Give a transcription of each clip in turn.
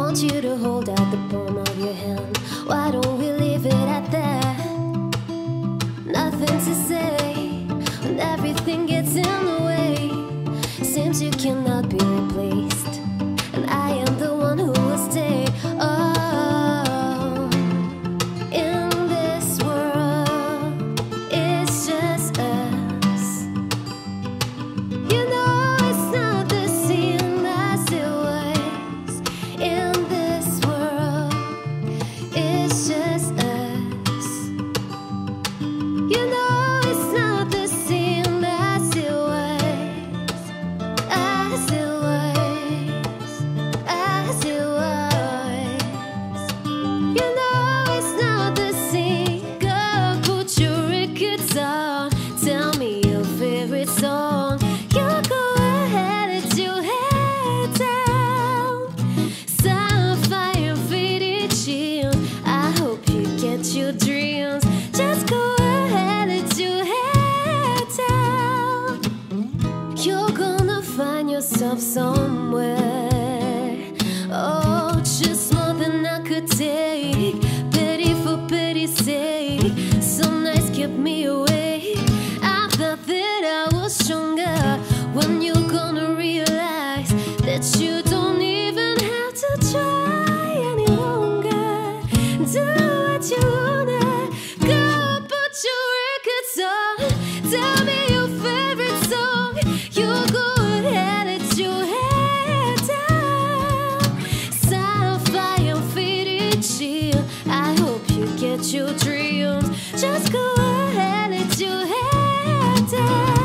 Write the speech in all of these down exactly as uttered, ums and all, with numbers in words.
want you to hold out the palm of your hand. Why don't we leave it at that? Nothing to say when everything gets in the way. Seems you cannot be replaced, and I am the one who will stay. Oh, in this world, it's just us. You know it's not the same as it was. In this world, it's just us. You know it's not the same as it was, as it was, as it was. You know it's not the same. Girl, put your records on. Tell me your favorite song. You go ahead and you head down. Sapphire faded chill. I hope you get your dreams. Just go ahead and you head down. You're gonna find yourself somewhere. Oh, just more than I could take. Pity for pity's sake. Some nights kept me awake. I thought that I was stronger. When you're gonna realize that you don't even have to try any longer. Do what you wanna. Go put your records on. Tell me your favorite song. You go ahead and you head down. Sapphire faded chill. I hope you get your dreams. Just go ahead and you head down.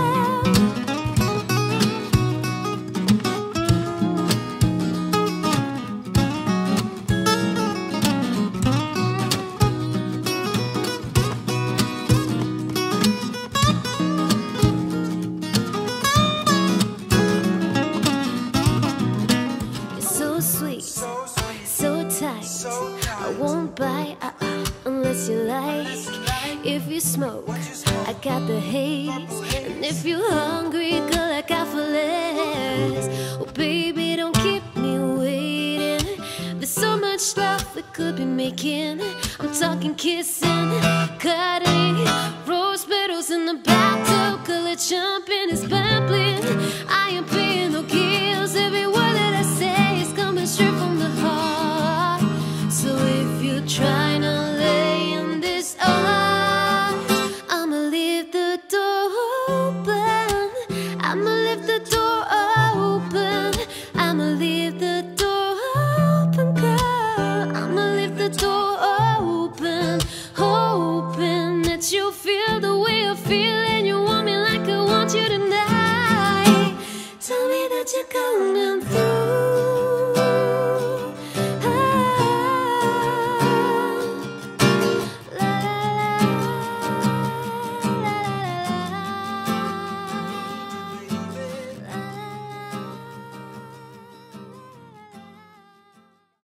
You're so sweet, so tight. I won't bite uh-uh, unless you like. If you smoke, I got the haze. And if you're hungry, girl, I got for less. Oh, baby, don't keep me waiting. There's so much love we could be making. I'm talking kissing, cuddling, rose petals in the bathtub, color jumping is babbling. I am paying no gills. Every word that I say is coming straight from the heart. So if you're trying to lay in this arms, I'ma leave the door open. I'ma leave the door open. I'ma leave